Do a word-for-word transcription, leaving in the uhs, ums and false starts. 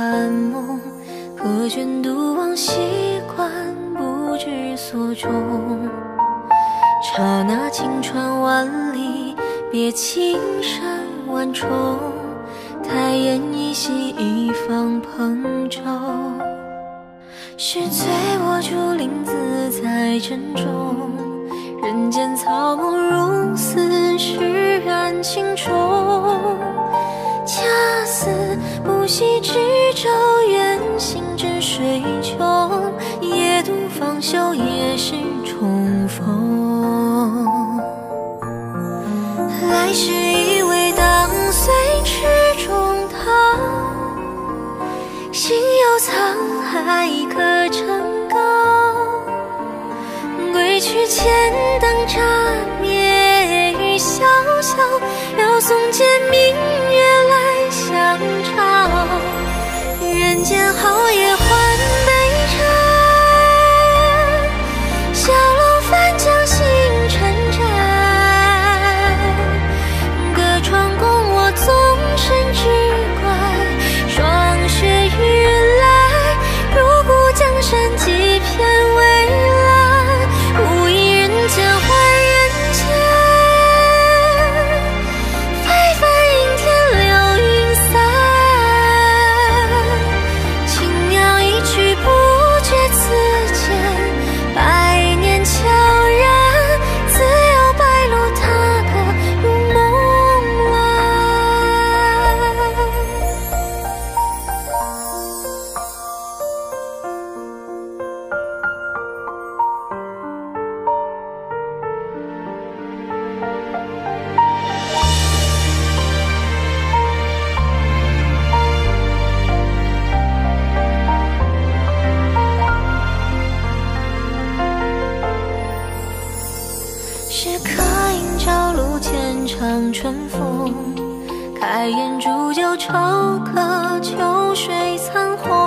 幻梦，可卷独往习惯，不知所终。刹那晴川万里，别青山万重。抬眼一夕，一方蓬舟。是醉卧竹林，自在珍重。人间草木如斯，释然情重。恰似不息之舟，远行至水穷。夜渡芳休，也是重逢。来时依偎当岁池中涛，心有沧海可成高。归去前灯乍灭，雨潇潇，遥送剑明月来相照。人间好夜换杯茶，小楼翻江星辰盏。隔窗共我纵身之观，霜雪欲来，入骨江山几片蔚蓝。无意人间换人间，非凡阴天流云散。轻描一曲不觉此间，百年悄然，自有白鹭踏歌入梦来。是客饮朝露，浅尝春风。开眼煮酒愁，渴秋水残红。